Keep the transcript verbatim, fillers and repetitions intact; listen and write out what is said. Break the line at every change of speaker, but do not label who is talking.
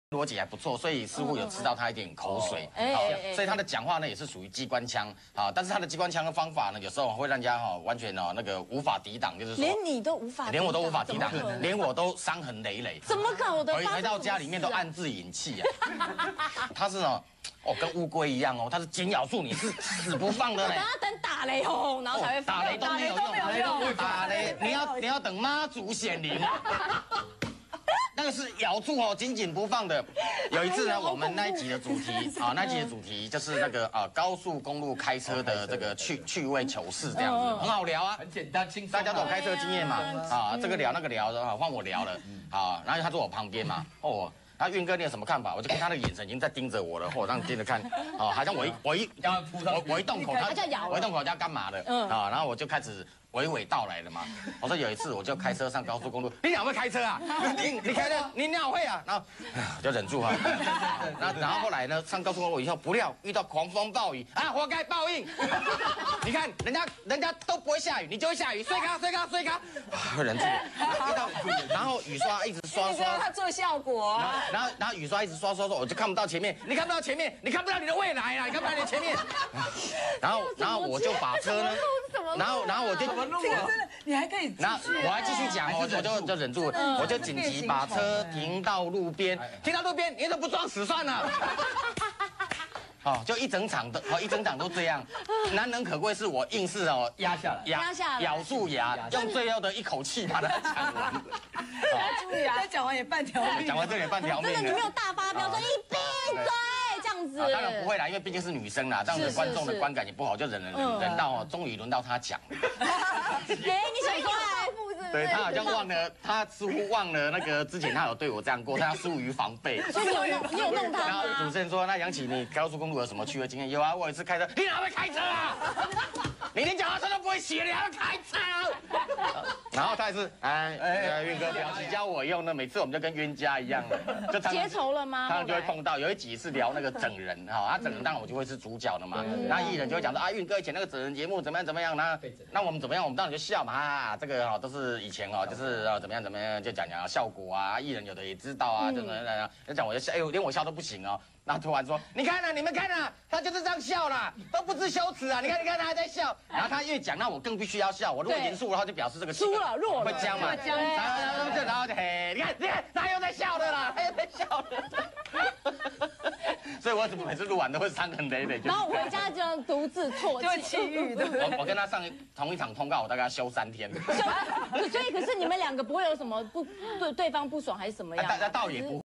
逻辑还不错，所以似乎有吃到他一点口水，
哎
好，所以他的讲话呢也是属于机关枪，好，但是他的机关枪的方法呢，有时候会让人家哈完全哦那个无法抵挡，就是说
连你都无法，
连我都无法抵挡，连我都伤痕累累。
怎么搞的？
回回到家里面都暗自引气啊。他是哦，哦跟乌龟一样哦，他是紧咬住你，是死不放的嘞。
等他等打雷轰，然后才会
打雷都没有用，打雷你要你要等妈祖显灵。那个是咬住哦，紧紧不放的。有一次呢，我们那一集的主题啊，那一集的主题就是那个啊高速公路开车的这个趣趣味糗事这样子，很好聊啊，
很简单轻松。
大家都有开车经验嘛，啊这个聊那个聊的啊，换我聊了，啊然后他坐我旁边嘛，哦。那运哥你有什么看法？我就看他的眼神已经在盯着我了，或者让盯着看，哦，好像我一我一我我一动口他我一动口他要干嘛的？啊，然后我就开始娓娓道来了嘛。我说有一次我就开车上高速公路，你哪会开车啊？你你开车你哪会啊？然后就忍住哈。然后然后后来呢，上高速公路以后不料遇到狂风暴雨啊，活该报应。你看人家人家都不会下雨，你就会下雨，睡咖睡咖睡咖，忍住。遇到然后雨刷一直刷刷，
他做效果。
然后，然后雨刷一直刷刷刷，我就看不到前面，你看不到前面，你看不到你的未来啦，你看不到你的前面。然后，然后我就把车呢，然后，然后我就，这个
真的，你还可以，
然后我还继续讲，我我就就忍住，我就紧急把车停到路边，停到路边，你怎么不撞死算了？哦，就一整场的，哦，一整场都这样。难能可贵是我硬是哦
压下来，
压下来，
咬住牙，用最后的一口气把它讲完。
注意啊！讲完也半条命，
讲完这里半条命。
真的，你没有大发飙说你闭嘴这样子。
当然不会啦，因为毕竟是女生啦，这样子观众的观感也不好，就忍忍忍忍到哦，终于轮到她讲了。
哎，你想说来？
对他好像忘了，他似乎忘了那个之前他有对我这样过，他要疏于防备。
所以你有弄，你有弄他
然后主
吗？
持人说：“那杨启，你高速公路有什么趣味经验？”有啊，我有一次开车，你哪会开车啊？你连脚踏车都不会骑，你还要开车？然后他还是哎哎，运哥表示教我用的，每次我们就跟冤家一样，就
结仇了吗？
常常就会碰到。有一集是聊那个整人哈，啊整人当然我就会是主角的嘛，那艺人就会讲说啊，运哥以前那个整人节目怎么样怎么样呢？那我们怎么样？我们当然就笑嘛，啊这个哦都是以前哦就是呃怎么样怎么样就讲讲效果啊，艺人有的也知道啊，就怎么样就讲我就笑，哎呦连我笑都不行哦。然后突然说，你看啊，你们看啊，他就是这样笑啦，都不知羞耻啊！你看，你看他还在笑。然后他越讲，那我更必须要笑。我如果严肃，然后就表示这个
输了，弱了，
会僵嘛。
僵。
然后就然后就嘿，你看，你看，他又在笑的啦，他又在笑的。所以我怎么每次录完都会伤痕累累。
然后回家就独自啜泣，
气郁的。
我我跟他上同一场通告，我大概要休三天。
所以，可是你们两个不会有什么不对对方不爽还是什么样？
那倒也不。